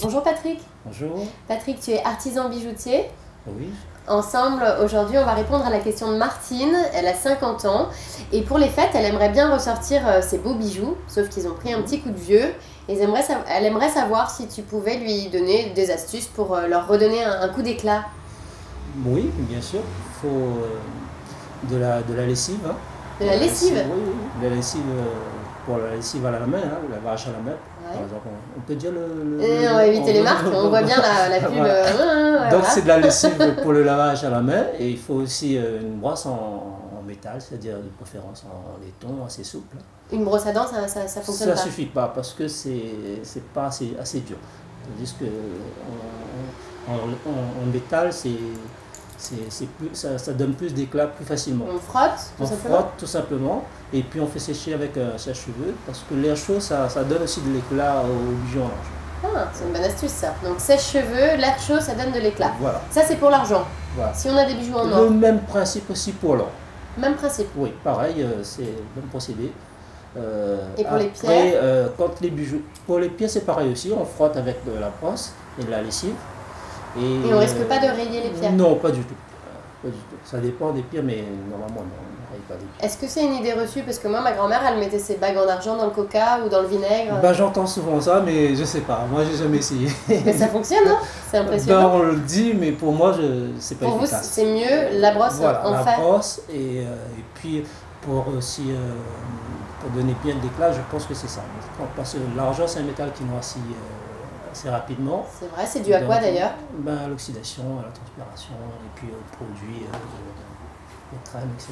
Bonjour Patrick. Bonjour. Patrick, tu es artisan bijoutier. Oui. Ensemble, aujourd'hui, on va répondre à la question de Martine. Elle a 50 ans et pour les fêtes, elle aimerait bien ressortir ses beaux bijoux, sauf qu'ils ont pris un petit coup de vieux. Et elle aimerait savoir si tu pouvais lui donner des astuces pour leur redonner un coup d'éclat. Oui, bien sûr. Il faut de la lessive. Hein. De la lessive? Oui, oui. De la lessive pour la lessive à la main, hein, la vache à la main. Ouais. Par exemple, on peut dire on va éviter les marques, on voit bien la pub. Voilà. Ouais, Donc voilà. c'est de la lessive pour le lavage à la main et il faut aussi une brosse en métal, c'est-à-dire de préférence en laiton, assez souple. Une brosse à dents, ça fonctionne pas? Ça suffit pas parce que c'est pas assez dur. Tandis que en métal, ça donne plus d'éclat plus facilement. On frotte, tout simplement? On frotte tout simplement et puis on fait sécher avec un sèche-cheveux parce que l'air chaud, ça donne aussi de l'éclat au bijoux en argent. Ah, c'est une bonne astuce ça. Donc sèche-cheveux, l'air chaud, ça donne de l'éclat. Voilà. Ça c'est pour l'argent. Voilà. Si on a des bijoux en Le or. même principe aussi pour l'or. Même principe. Oui, pareil, c'est le même procédé. Et pour les pierres? Quand les bijoux, pour les pierres, c'est pareil aussi. On frotte avec de la brosse et de la lessive. Et on risque pas de rayer les pierres? Non, pas du tout. Pas du tout. Ça dépend des pierres, mais normalement, non, on ne raye pas des pierres. Est-ce que c'est une idée reçue? Parce que moi, ma grand-mère, elle mettait ses bagues en argent dans le coca ou dans le vinaigre. Ben, j'entends souvent ça, mais je sais pas. Moi, j'ai jamais essayé. Mais ça fonctionne, hein? C'est impressionnant. Ben, on le dit, mais pour moi, c'est pas Pour vous, efficace. c'est mieux la brosse Voilà, en la fer? brosse et puis pour aussi pour donner bien de l'éclat, je pense que c'est ça. Parce que l'argent, c'est un métal qui noircit assez rapidement. C'est vrai, c'est dû à quoi d'ailleurs? Ben, à l'oxydation, à la transpiration, et puis aux produits, aux crèmes, etc.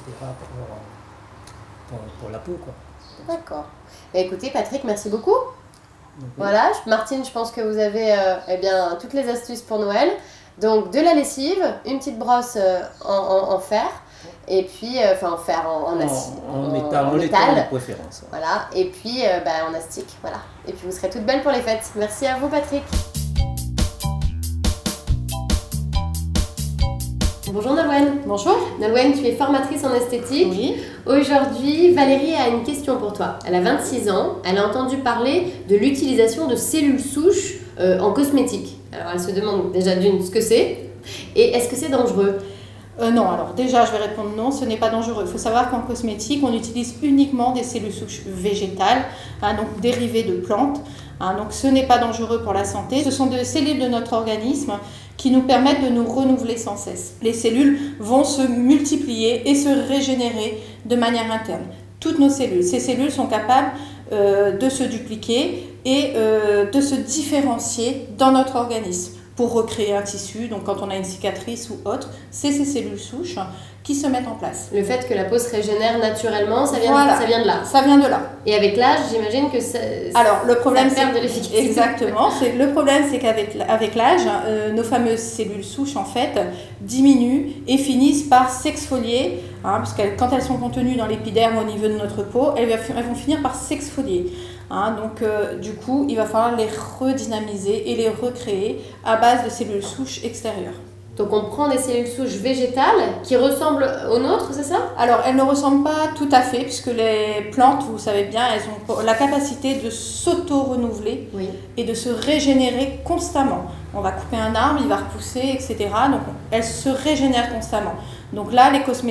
pour la peau, quoi. D'accord. Bah, écoutez, Patrick, merci beaucoup. Donc, Voilà, Martine, je pense que vous avez eh bien, toutes les astuces pour Noël. Donc, de la lessive, une petite brosse en fer, et puis, enfin en fer, en acier. en métal, en laiton de préférence. Voilà, et puis en astique, voilà. Et puis vous serez toutes belles pour les fêtes. Merci à vous, Patrick. Bonjour Nolwenn. Bonjour. Nolwenn, tu es formatrice en esthétique. Oui. Aujourd'hui, Valérie a une question pour toi. Elle a 26 ans, elle a entendu parler de l'utilisation de cellules souches en cosmétique. Alors elle se demande déjà d'une ce que c'est et est-ce que c'est dangereux? Non, alors déjà je vais répondre non, ce n'est pas dangereux. Il faut savoir qu'en cosmétique, on utilise uniquement des cellules souches végétales, donc dérivées de plantes. Donc ce n'est pas dangereux pour la santé. Ce sont des cellules de notre organisme qui nous permettent de nous renouveler sans cesse. Les cellules vont se multiplier et se régénérer de manière interne. Toutes nos cellules, ces cellules sont capables de se dupliquer et de se différencier dans notre organisme pour recréer un tissu. Donc quand on a une cicatrice ou autre, c'est ces cellules souches qui se mettent en place. Le fait que la peau se régénère naturellement, ça vient, Voilà. ça vient de là. Ça vient de là. Et avec l'âge, j'imagine que ça, Alors le problème, ça perd de l'efficacité. Exactement. Le problème, c'est qu'avec l'âge, nos fameuses cellules souches en fait diminuent et finissent par s'exfolier, parce que quand elles sont contenues dans l'épiderme au niveau de notre peau, elles vont finir par s'exfolier. Donc du coup, il va falloir les redynamiser et les recréer à base de cellules souches extérieures. Donc on prend des cellules souches végétales qui ressemblent aux nôtres, c'est ça? Alors elles ne ressemblent pas tout à fait puisque les plantes, vous savez bien, elles ont la capacité de s'auto-renouveler Oui. et de se régénérer constamment. On va couper un arbre, il va repousser, etc. Donc elles se régénèrent constamment. Donc là,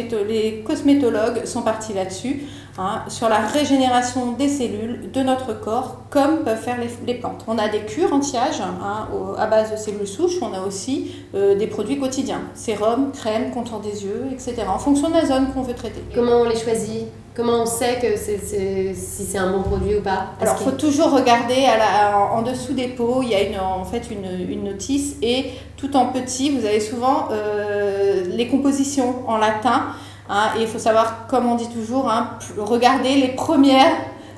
les cosmétologues sont partis là-dessus, sur la régénération des cellules de notre corps, comme peuvent faire les plantes. On a des cures anti-âge à base de cellules souches, on a aussi des produits quotidiens, sérum, crème, contour des yeux, etc. en fonction de la zone qu'on veut traiter. Comment on les choisit? Comment on sait que si c'est un bon produit ou pas? Alors, il faut toujours regarder en dessous des pots, il y a une notice et tout en petit, vous avez souvent les compositions en latin. Et il faut savoir, comme on dit toujours, regarder les premières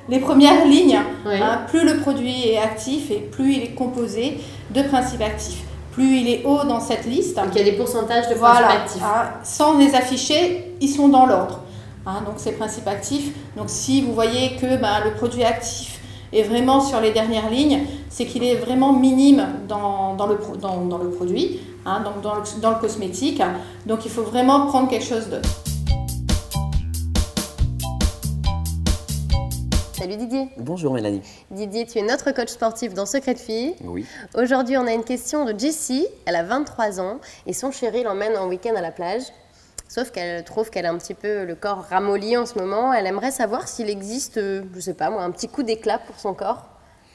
lignes. Oui. Plus le produit est actif et plus il est composé de principes actifs. Plus il est haut dans cette liste. Donc il y a des pourcentages de principes actifs. Sans les afficher, ils sont dans l'ordre. Donc ces principes actifs. Donc si vous voyez que le produit actif est vraiment sur les dernières lignes, c'est qu'il est vraiment minime dans le produit, donc dans le cosmétique. Donc il faut vraiment prendre quelque chose d'autre. Salut Didier. Bonjour Mélanie. Didier, tu es notre coach sportif dans Secret de Filles. Oui. Aujourd'hui, on a une question de Jessie. Elle a 23 ans et son chéri l'emmène en week-end à la plage. Sauf qu'elle trouve qu'elle a un petit peu le corps ramolli en ce moment. Elle aimerait savoir s'il existe, je sais pas moi, un petit coup d'éclat pour son corps.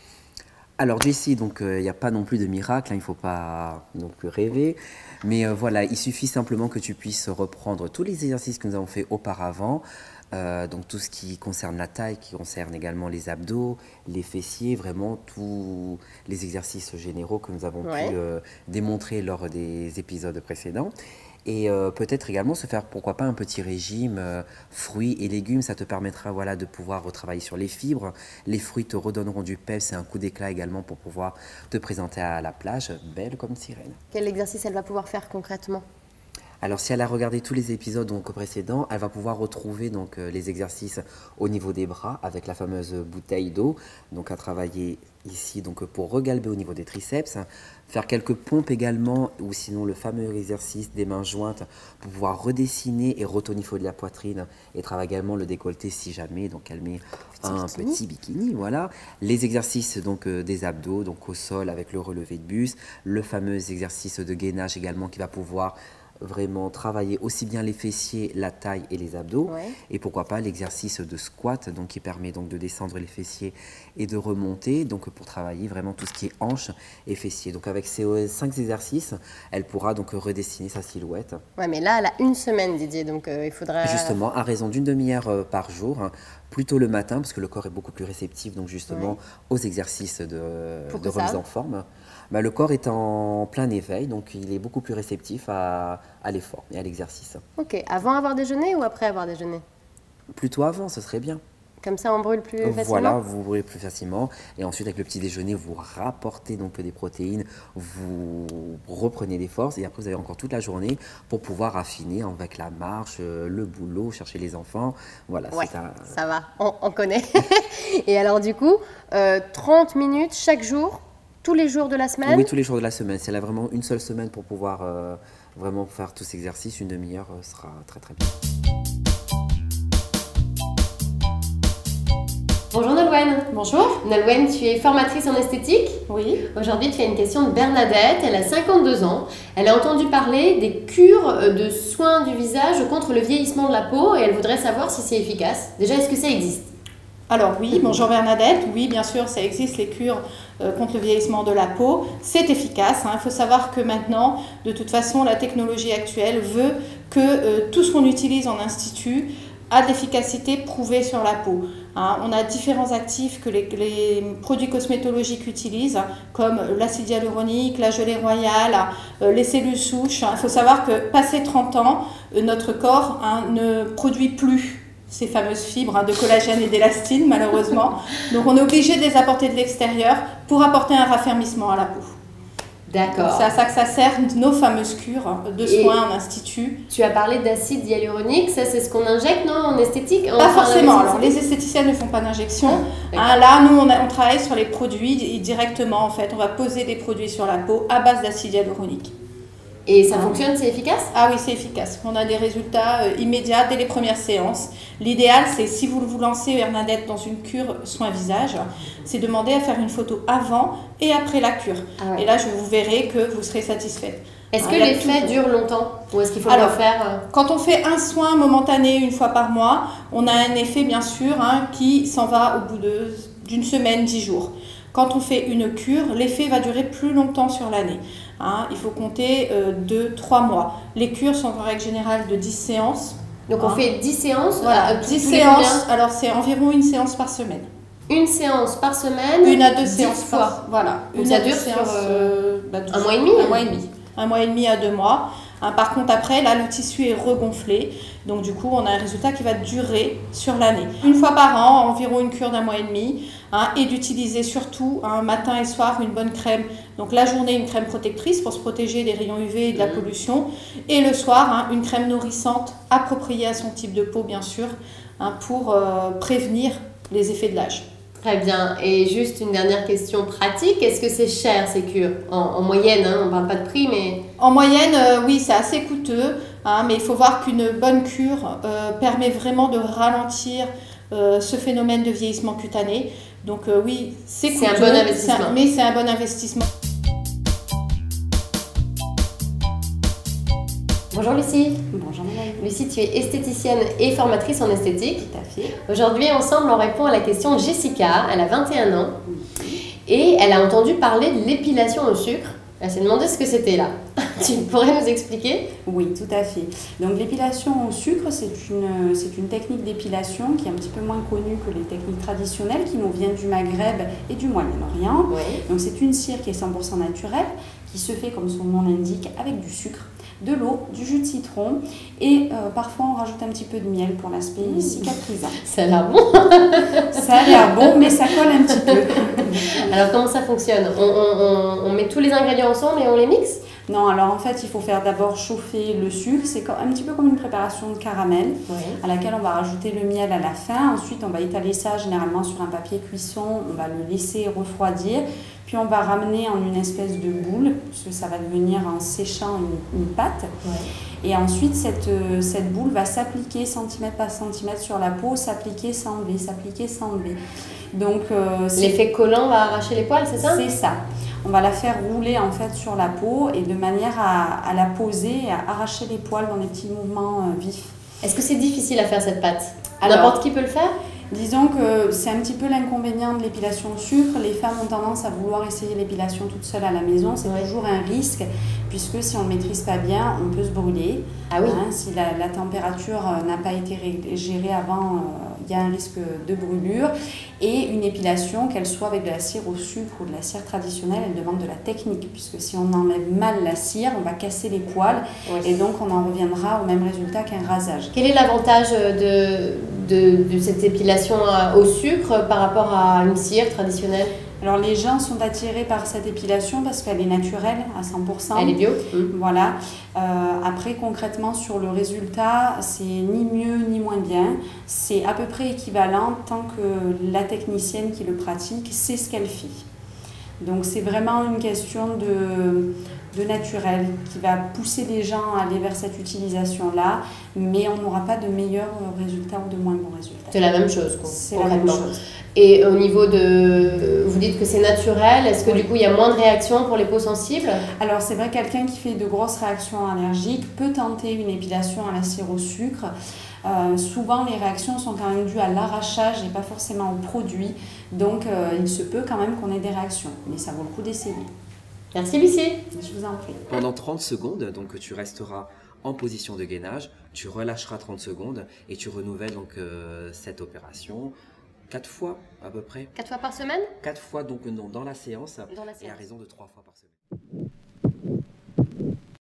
Alors Jessie, donc il n'y a pas non plus de miracle, il ne faut pas non plus rêver. Mais voilà, il suffit simplement que tu puisses reprendre tous les exercices que nous avons fait auparavant. Donc tout ce qui concerne la taille, qui concerne également les abdos, les fessiers, vraiment tous les exercices généraux que nous avons pu démontrer lors des épisodes précédents. Et peut-être également se faire, pourquoi pas, un petit régime fruits et légumes. Ça te permettra voilà, de pouvoir retravailler sur les fibres. Les fruits te redonneront du peps et un coup d'éclat également pour pouvoir te présenter à la plage, belle comme sirène. Quel exercice elle va pouvoir faire concrètement ? Alors si elle a regardé tous les épisodes donc, précédents, elle va pouvoir retrouver donc, les exercices au niveau des bras avec la fameuse bouteille d'eau. Donc à travailler ici donc, pour regalber au niveau des triceps. Faire quelques pompes également ou sinon le fameux exercice des mains jointes pour pouvoir redessiner et retonifier la poitrine et travailler également le décolleté si jamais. Donc elle met petit bikini. Voilà. Les exercices donc, des abdos donc, au sol avec le relevé de buste. Le fameux exercice de gainage également qui va pouvoir vraiment travailler aussi bien les fessiers, la taille et les abdos. Et pourquoi pas l'exercice de squat donc, qui permet donc de descendre les fessiers et de remonter donc pour travailler vraiment tout ce qui est hanches et fessiers. Donc avec ces 5 exercices, elle pourra donc redessiner sa silhouette. Ouais, mais là, elle a une semaine, Didier, donc il faudra... Justement, à raison d'une demi-heure par jour, plutôt le matin, parce que le corps est beaucoup plus réceptif donc justement aux exercices de remise en forme. Bah, le corps est en plein éveil, donc il est beaucoup plus réceptif à l'effort et à l'exercice. Ok, avant avoir déjeuné ou après avoir déjeuné ? Plutôt avant, ce serait bien. Comme ça, on brûle plus facilement ? Voilà, vous brûlez plus facilement. Et ensuite, avec le petit déjeuner, vous rapportez donc des protéines, vous reprenez des forces. Et après, vous avez encore toute la journée pour pouvoir affiner avec la marche, le boulot, chercher les enfants. Voilà, ouais, ça va, on connaît. Et alors, du coup, 30 minutes chaque jour ? Tous les jours de la semaine ? Oui, tous les jours de la semaine. Si elle a vraiment une seule semaine pour pouvoir vraiment faire tous ces exercices, une demi-heure sera très très bien. Bonjour Nolwenn. Bonjour. Nolwenn, tu es formatrice en esthétique ? Oui. Aujourd'hui, tu as une question de Bernadette. Elle a 52 ans. Elle a entendu parler des cures de soins du visage contre le vieillissement de la peau et elle voudrait savoir si c'est efficace. Déjà, est-ce que ça existe ? Alors oui, bonjour Bernadette, oui bien sûr ça existe les cures contre le vieillissement de la peau, c'est efficace, Il faut savoir que maintenant, de toute façon, la technologie actuelle veut que tout ce qu'on utilise en institut a de l'efficacité prouvée sur la peau. On a différents actifs que les produits cosmétologiques utilisent, comme l'acide hyaluronique, la gelée royale, les cellules souches. Il faut savoir que passé 30 ans, notre corps ne produit plus ces fameuses fibres de collagène et d'élastine, malheureusement. Donc, on est obligé de les apporter de l'extérieur pour apporter un raffermissement à la peau. D'accord. C'est à ça que ça sert, nos fameuses cures de soins en institut. Tu as parlé d'acide hyaluronique, ça c'est ce qu'on injecte, non, en esthétique ? Pas forcément. Alors, les esthéticiennes ne font pas d'injection. Là, nous, on travaille sur les produits directement, en fait. On va poser des produits sur la peau à base d'acide hyaluronique. Et ça fonctionne, c'est efficace ? Ah oui, c'est efficace. On a des résultats immédiats dès les premières séances. L'idéal, c'est si vous vous lancez, Bernadette, dans une cure soin visage, c'est demander à faire une photo avant et après la cure. Ah ouais. Et là, vous verrez que vous serez satisfaite. Est-ce que l'effet dure longtemps ? Ou est-ce qu'il faut le faire Quand on fait un soin momentané une fois par mois, on a un effet, bien sûr, qui s'en va au bout d'une semaine, 10 jours. Quand on fait une cure, l'effet va durer plus longtemps sur l'année. Il faut compter 2-3 mois. Les cures sont en règle générale de 10 séances. Donc on fait 10 séances ? Voilà, 10 séances. Alors c'est environ une séance par semaine. Une séance par semaine ? 1 à 2 séances fois. Voilà. Donc ça dure sur un mois et demi ? 1 mois et demi. 1 mois et demi à 2 mois. Par contre, après, là, le tissu est regonflé. Donc, du coup, on a un résultat qui va durer sur l'année. Une fois par an, environ une cure d'1 mois et demi. Et d'utiliser surtout, matin et soir, une bonne crème. Donc, la journée, une crème protectrice pour se protéger des rayons UV et de la pollution. Et le soir, une crème nourrissante appropriée à son type de peau, bien sûr, pour prévenir les effets de l'âge. Très bien. Et juste une dernière question pratique. Est-ce que c'est cher ces cures ? En moyenne, on ne parle pas de prix, mais... En moyenne, oui, c'est assez coûteux. Mais il faut voir qu'une bonne cure permet vraiment de ralentir ce phénomène de vieillissement cutané. Donc oui, c'est un bon investissement. Mais c'est un bon investissement. Bonjour Lucie. Bonjour Madame. Lucie, tu es esthéticienne et formatrice en esthétique. Tout à fait. Aujourd'hui, ensemble, on répond à la question de Jessica. Elle a 21 ans et elle a entendu parler de l'épilation au sucre. Elle s'est demandé ce que c'était là. Tu pourrais nous expliquer? Oui, tout à fait. Donc l'épilation au sucre, c'est une technique d'épilation qui est un petit peu moins connue que les techniques traditionnelles qui nous viennent du Maghreb et du Moyen-Orient. Oui. Donc c'est une cire qui est 100% naturelle, qui se fait comme son nom l'indique avec du sucre, de l'eau, du jus de citron et parfois on rajoute un petit peu de miel pour l'aspect cicatrisant. Ça a l'air bon. Ça a l'air bon mais ça colle un petit peu. Alors comment ça fonctionne? On met tous les ingrédients ensemble et on les mixe? Non, alors en fait il faut faire d'abord chauffer le sucre, c'est un petit peu comme une préparation de caramel à laquelle on va rajouter le miel à la fin. Ensuite on va étaler ça généralement sur un papier cuisson, on va le laisser refroidir. Puis on va ramener en une espèce de boule, puisque ça va devenir en séchant une pâte. Ouais. Et ensuite, cette boule va s'appliquer centimètre par centimètre sur la peau, s'appliquer, s'enlever, s'appliquer, s'enlever. Donc, l'effet collant va arracher les poils, c'est ça? C'est ça. On va la faire rouler en fait sur la peau et de manière à la poser et à arracher les poils dans des petits mouvements vifs. Est-ce que c'est difficile à faire cette pâte? N'importe qui peut le faire? Disons que c'est un petit peu l'inconvénient de l'épilation au sucre. Les femmes ont tendance à vouloir essayer l'épilation toute seule à la maison. C'est toujours un risque, puisque si on ne maîtrise pas bien, on peut se brûler. Ah oui. Si la température n'a pas été gérée avant, il y a un risque de brûlure. Et une épilation, qu'elle soit avec de la cire au sucre ou de la cire traditionnelle, elle demande de la technique, puisque si on enlève mal la cire, on va casser les poils. Et donc on en reviendra au même résultat qu'un rasage. Quel est l'avantage de cette épilation au sucre par rapport à une cire traditionnelle? Alors les gens sont attirés par cette épilation parce qu'elle est naturelle à 100%. Elle est bio. Voilà. Après concrètement sur le résultat, c'est ni mieux ni moins bien. C'est à peu près équivalent tant que la technicienne qui le pratique sait ce qu'elle fait. Donc c'est vraiment une question de naturel qui va pousser les gens à aller vers cette utilisation-là, mais on n'aura pas de meilleurs résultats ou de moins bons résultats. C'est la même chose, quoi. C'est la même chose. Et au niveau de... Vous dites que c'est naturel, est-ce que du coup il y a moins de réactions pour les peaux sensibles? Alors c'est vrai, quelqu'un qui fait de grosses réactions allergiques peut tenter une épilation à la cire au sucre. Souvent les réactions sont quand même dues à l'arrachage et pas forcément au produit, donc il se peut quand même qu'on ait des réactions, mais ça vaut le coup d'essayer. Merci Lucie. Je vous en prie. Pendant 30 secondes, donc tu resteras en position de gainage, tu relâcheras 30 secondes et tu renouvelles donc cette opération 4 fois à peu près. 4 fois par semaine? 4 fois donc non, dans la séance et à raison de 3 fois par semaine.